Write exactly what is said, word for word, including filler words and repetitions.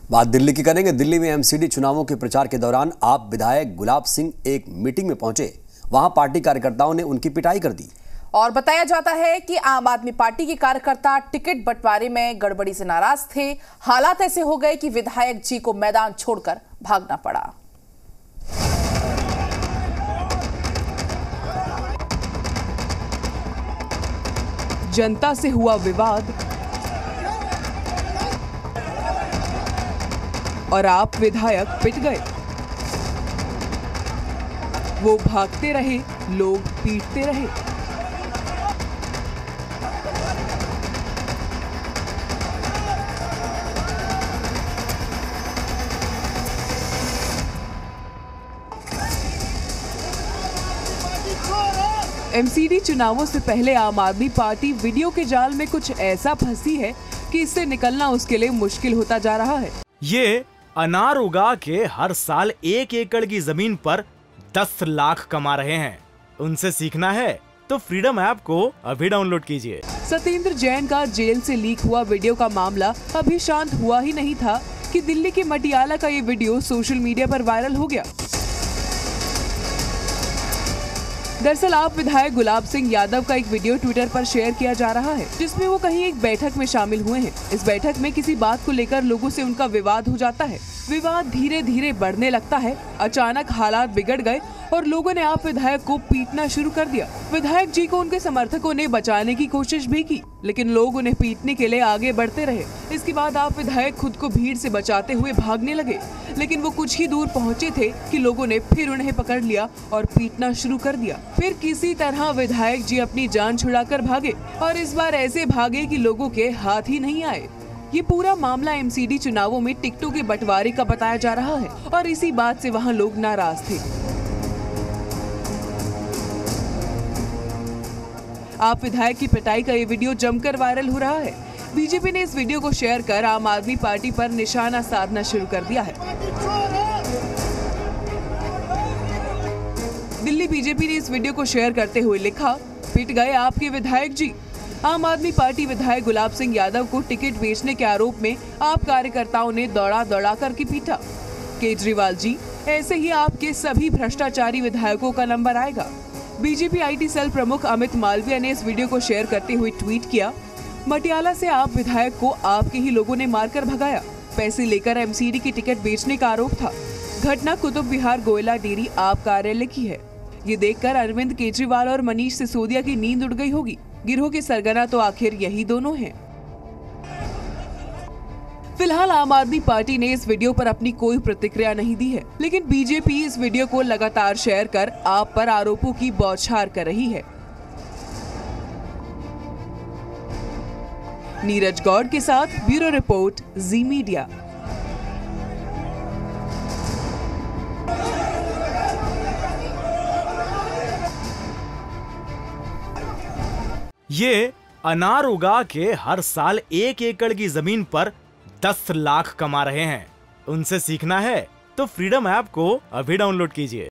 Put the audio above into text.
बात दिल्ली की करेंगे। दिल्ली में एमसीडी चुनावों के प्रचार के दौरान आप विधायक गुलाब सिंह एक मीटिंग में पहुंचे। वहां पार्टी कार्यकर्ताओं ने उनकी पिटाई कर दी और बताया जाता है कि आम आदमी पार्टी के कार्यकर्ता टिकट बंटवारे में गड़बड़ी से नाराज थे। हालात ऐसे हो गए कि विधायक जी को मैदान छोड़कर भागना पड़ा। जनता से हुआ विवाद और आप विधायक पिट गए। वो भागते रहे, लोग पीटते रहे। एमसीडी चुनावों से पहले आम आदमी पार्टी वीडियो के जाल में कुछ ऐसा फंसी है कि इससे निकलना उसके लिए मुश्किल होता जा रहा है। ये अनार उगा के हर साल एक एकड़ की जमीन पर दस लाख कमा रहे हैं। उनसे सीखना है तो फ्रीडम ऐप को अभी डाउनलोड कीजिए। सत्येंद्र जैन का जेल से लीक हुआ वीडियो का मामला अभी शांत हुआ ही नहीं था कि दिल्ली के मटियाला का ये वीडियो सोशल मीडिया पर वायरल हो गया। दरअसल आप विधायक गुलाब सिंह यादव का एक वीडियो ट्विटर पर शेयर किया जा रहा है, जिसमें वो कहीं एक बैठक में शामिल हुए हैं। इस बैठक में किसी बात को लेकर लोगों से उनका विवाद हो जाता है। विवाद धीरे धीरे बढ़ने लगता है। अचानक हालात बिगड़ गए और लोगों ने आप विधायक को पीटना शुरू कर दिया। विधायक जी को उनके समर्थकों ने बचाने की कोशिश भी की, लेकिन लोग उन्हें पीटने के लिए आगे बढ़ते रहे। इसके बाद आप विधायक खुद को भीड़ से बचाते हुए भागने लगे, लेकिन वो कुछ ही दूर पहुंचे थे कि लोगों ने फिर उन्हें पकड़ लिया और पीटना शुरू कर दिया। फिर किसी तरह विधायक जी अपनी जान छुड़ाकर भागे और इस बार ऐसे भागे कि लोगों के हाथ ही नहीं आए। ये पूरा मामला एमसीडी चुनावों में टिकटों के बंटवारे का बताया जा रहा है और इसी बात से वहां लोग नाराज थे। आप विधायक की पिटाई का ये वीडियो जमकर वायरल हो रहा है। बीजेपी ने इस वीडियो को शेयर कर आम आदमी पार्टी पर निशाना साधना शुरू कर दिया है। दिल्ली बीजेपी ने इस वीडियो को शेयर करते हुए लिखा, पिट गए आपके विधायक जी। आम आदमी पार्टी विधायक गुलाब सिंह यादव को टिकट बेचने के आरोप में आप कार्यकर्ताओं ने दौड़ा दौड़ा करके पीटा। केजरीवाल जी, ऐसे ही आपके सभी भ्रष्टाचारी विधायकों का नंबर आएगा। बीजेपी आईटी सेल प्रमुख अमित मालवीय ने इस वीडियो को शेयर करते हुए ट्वीट किया, मटियाला से आप विधायक को आपके ही लोगों ने मारकर भगाया। पैसे लेकर एमसीडी की टिकट बेचने का आरोप था। घटना कुतुब विहार गोयला डेयरी आप कार्यालय की है। ये देखकर अरविंद केजरीवाल और मनीष सिसोदिया की नींद उड़ गई होगी। गिरोह के सरगना तो आखिर यही दोनों हैं। फिलहाल आम आदमी पार्टी ने इस वीडियो पर अपनी कोई प्रतिक्रिया नहीं दी है, लेकिन बीजेपी इस वीडियो को लगातार शेयर कर आप पर आरोपों की बौछार कर रही है। नीरज गौड़ के साथ ब्यूरो रिपोर्ट, जी मीडिया। ये अनार उगा के हर साल एक एकड़ की जमीन पर दस लाख कमा रहे हैं। उनसे सीखना है तो फ्रीडम ऐप को अभी डाउनलोड कीजिए।